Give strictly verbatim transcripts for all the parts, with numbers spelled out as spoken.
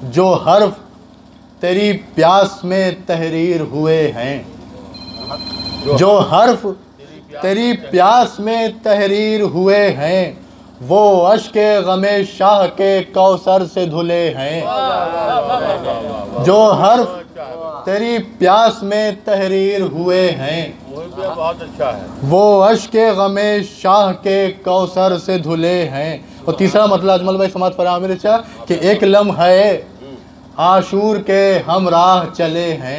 जो हर्फ तेरी प्यास में तहरीर हुए हैं, जो हर्फ तेरी प्यास में तहरीर हुए हैं, वो अश्के गमे शाह के कौसर से धुले हैं। जो हर्फ तेरी प्यास में तहरीर हुए हैं, बहुत अच्छा है, वो अश्के गमे शाह के कौसर से धुले हैं। और तीसरा मतलब अजमल भाई समाज पर आमिर अच्छा कि एक लम्हे आशूर के हम राह चले हैं,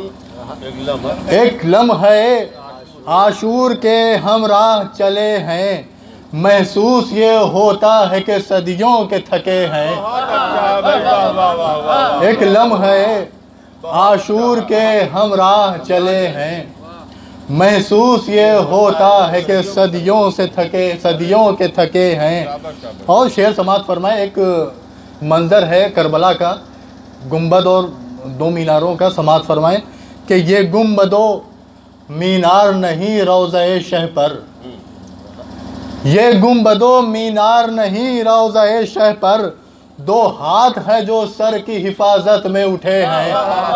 एक लम्हे आशूर के हम राह चले हैं, महसूस ये होता है कि सदियों के थके हैं। एक लम्हे आशूर के हम राह चले हैं, महसूस ये होता है कि सदियों से थके सदियों के थके हैं। और शेर समात फरमाए, एक मंज़र है करबला का, गुंबद और दो मीनारों का। समात फरमाएं कि ये गुंबदो मीनार नहीं रोज़े शह पर, ये गुंबदो मीनार नहीं रोज़े शह पर, दो हाथ है जो सर की हिफाजत में उठे हैं।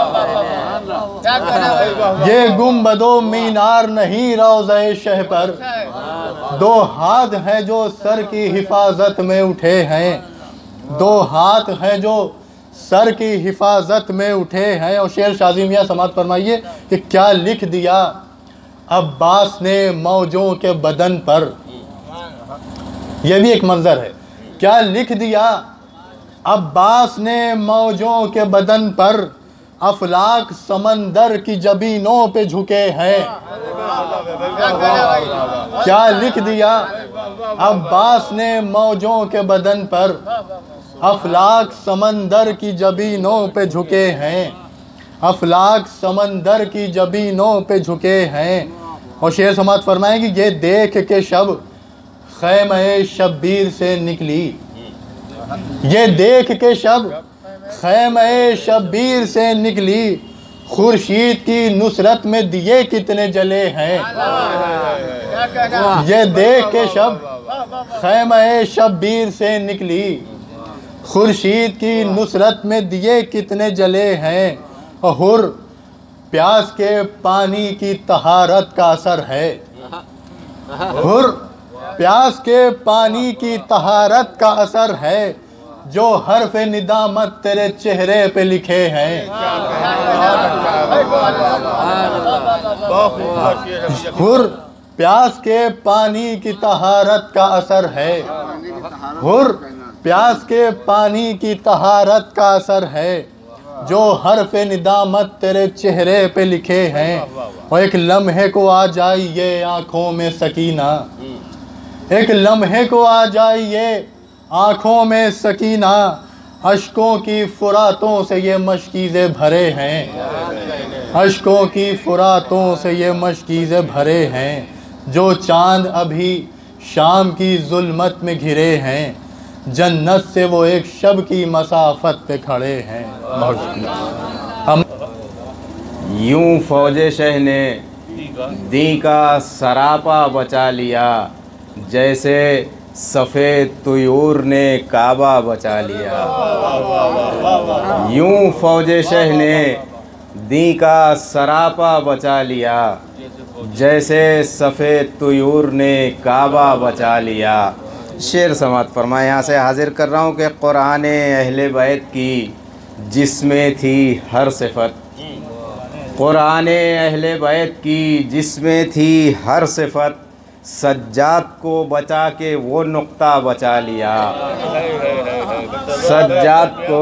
ये गुंबदो मीनार नहीं रोज़े शह पर, दो हाथ है जो सर की हिफाजत में उठे हैं, दो हाथ है जो सर की हिफाजत में उठे हैं। और शेर शाज़ी मियाँ समात फरमाइए कि क्या लिख दिया अब्बास ने मौजों के बदन पर। यह भी एक मंजर है। क्या लिख दिया अब्बास ने मौजों के बदन पर, अफलाक समंदर की जबीनों पे झुके हैं। क्या लिख दिया अब्बास ने मौजों के बदन पर, अफलाक समंदर की जबीनों पे झुके हैं, अफलाक समंदर की जबीनों पे झुके हैं। और शेर समात फरमाएं कि ये देख के शब खैमे शब्बीर से निकली, ये देख के शब खैमे शब्बीर से निकली, खुर्शीद की नुसरत में दिए कितने जले हैं। ये देख के शब खैमे शब्बीर से निकली, खुर्शीद की नुसरत में दिए कितने जले हैं। हुर प्यास के पानी की तहारत का असर है, हुर प्यास के पानी की तहारत का असर है, जो हर्फ निदामत तेरे चेहरे पे लिखे हैं। हुर प्यास के पानी की तहारत का असर है, हुर प्यास के पानी की तहारत का असर है, जो हर्फ निदामत तेरे चेहरे पे लिखे हैं। और एक लम्हे को आ जाइए आँखों में सकीना, एक लम्हे को आ जाइए आँखों में सकीना, अश्कों की फुरातों से ये मशकीज़े भरे हैं, अश्कों की फुरातों से ये मशकीज़े भरे हैं, जो चाँद अभी शाम की जुल्मत में घिरे हैं, जन्नत से वो एक शब की मसाफत पे खड़े हैं। हम यूं फौजे शह ने दी का सरापा बचा लिया, जैसे सफ़ेद तुयूर ने काबा बचा लिया। यूं फौजे शह ने दी का सरापा बचा लिया, जैसे सफ़ेद तुयूर ने काबा बचा लिया। शेर समात फरमाए। यहाँ से हाजिर कर रहा हूँ कि कुरान अहले बैत की जिसमें थी हर सिफत, कुरान अहले बैत की जिसमें थी हर सिफत, सज्जाद को बचा के वो नुक्ता बचा लिया। सज्जाद को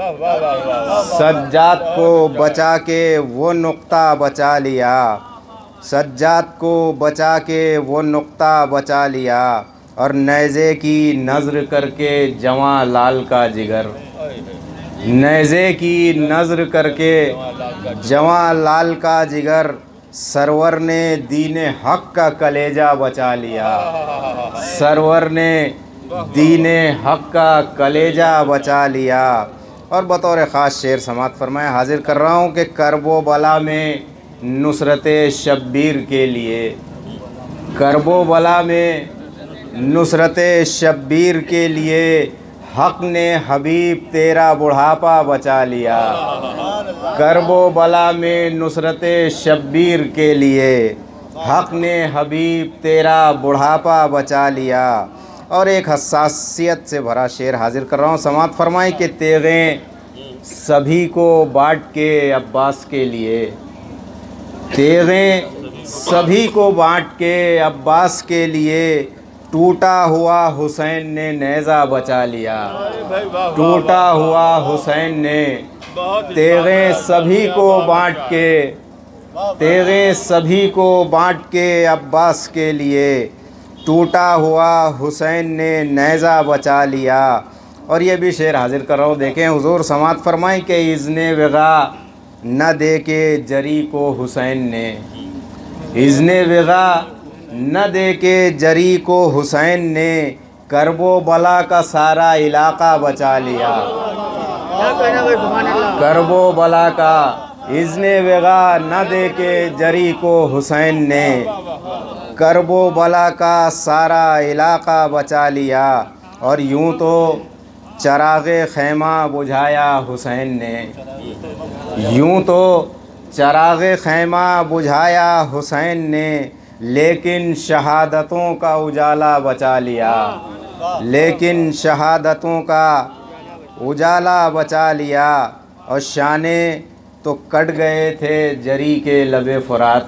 सज्जाद को बचा के वो नुक्ता बचा लिया, सज्जाद को बचा के वो नुक्ता बचा लिया। और नेज़े की नज़र करके जवां लाल का जिगर, नेज़े की नज़र करके जवां लाल का जिगर, सरवर ने दीने हक़ का कलेजा बचा लिया, सरवर ने दीने हक़ का कलेजा बचा लिया। और बतौर ख़ास शेर समात फरमाए हाजिर कर रहा हूँ कि करबो बला में नुसरत शब्बीर के लिए, करबो बला में नुसरत शब्बीर के लिए हक ने हबीब तेरा बुढ़ापा बचा लिया। करबो बला में नुसरत शब्बीर के लिए हक ने हबीब तेरा बुढ़ापा बचा लिया। और एक हसासियत से भरा शेर हाजिर कर रहा हूँ, समात फरमाएं कि तेगें सभी को बांट के अब्बास के लिए, तेगें सभी को बांट के अब्बास के लिए, टूटा हुआ हुसैन ने नेज़ा बचा लिया। टूटा हुआ हुसैन ने तेगें सभी को बांट के, तेगें सभी को बांट के अब्बास के लिए, टूटा हुआ हुसैन ने नेज़ा बचा लिया। और ये भी शेर हाजिर कर रहा हूँ, देखें हुजूर समात फरमाएं कि इज़्ने विगा न दे के जरी को हुसैन ने, इज़्ने विगा न दे के जरी को हुसैन ने, करबो बला का सारा इलाका बचा लिया। करबो बला का इज़्ने विगा न दे के जरी को हुसैन ने, करबो बला का सारा इलाका बचा लिया। और यूँ तो चरागे खैमा बुझाया हुसैन ने, यूँ तो चरागे खैमा बुझाया हुसैन ने, लेकिन शहादतों का उजाला बचा लिया। लेकिन शहादतों का उजाला बचा लिया। और शाने तो कट गए थे जरी के लबे फुरात,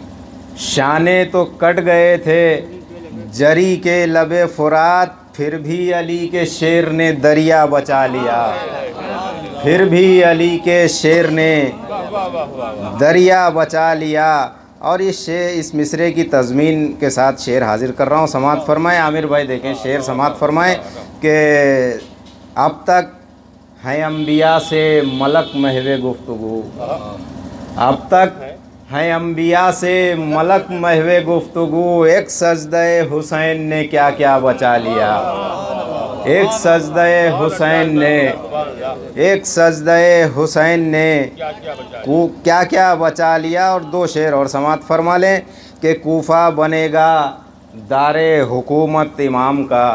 शाने तो कट गए थे जरी के लबे फुरात, फिर भी अली के शेर ने दरिया बचा लिया। फिर भी अली के शेर ने दरिया बचा लिया। और इस शेर इस मिसरे की तज़मीन के साथ शेर हाजिर कर रहा हूँ, समात फरमाएं। आमिर भाई देखें शेर, समात फरमाएं कि अब तक हैं अम्बिया से मलक महवे गुफ्तगू, अब तक हैं अम्बिया से मलक महवे गुफ्तगू, एक सजदे हुसैन ने क्या क्या बचा लिया। एक सजदे हुसैन ने, एक सजदे हुसैन ने क्या क्या बचा लिया। और दो शेर और समात फरमा लें कि कूफा बनेगा दारे हुकूमत इमाम का,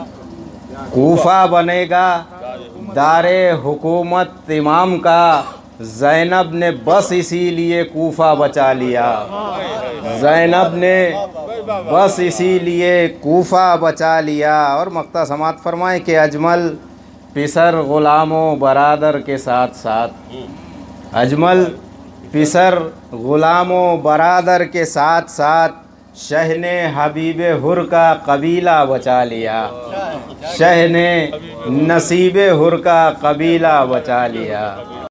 कूफा बनेगा दारे हुकूमत इमाम का, ज़ैनब ने बस इसीलिए कूफा बचा लिया। ज़ैनब ने बस इसीलिए कूफा बचा लिया। और मक्ता समात फरमाएं कि अजमल पिसर ग़ुलामों बरादर के साथ साथ, अजमल पिसर ग़ुलामों बरादर के साथ साथ, शह ने हबीब हुर का कबीला बचा लिया। शह ने नसीब हुर का कबीला बचा लिया।